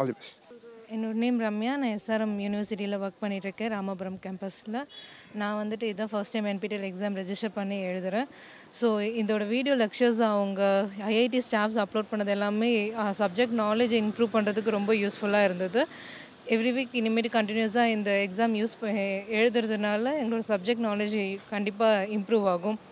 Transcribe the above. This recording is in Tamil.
All the best. என்னோட நேம் ரம்யா. நான் எஸ்ஆர்எம் யூனிவர்சிட்டியில் ஒர்க் பண்ணிகிட்ருக்கேன், ராமபுரம் கேம்பஸில். நான் வந்துட்டு இதுதான் first time NPTEL exam register பண்ணி எழுதுகிறேன். ஸோ இதோட வீடியோ லெக்சர்ஸ் அவங்க IIT ஸ்டாஃப்ஸ் அப்லோட் பண்ணது எல்லாமே சப்ஜெக்ட் நாலேஜ் இம்ப்ரூவ் பண்ணுறதுக்கு ரொம்ப யூஸ்ஃபுல்லாக இருந்தது. எவ்ரி வீக் இனிமேட்டு கண்டினியூஸாக இந்த எக்ஸாம் எழுதுறதுனால எங்களோட சப்ஜெக்ட் நாலேஜ் கண்டிப்பாக இம்ப்ரூவ் ஆகும்.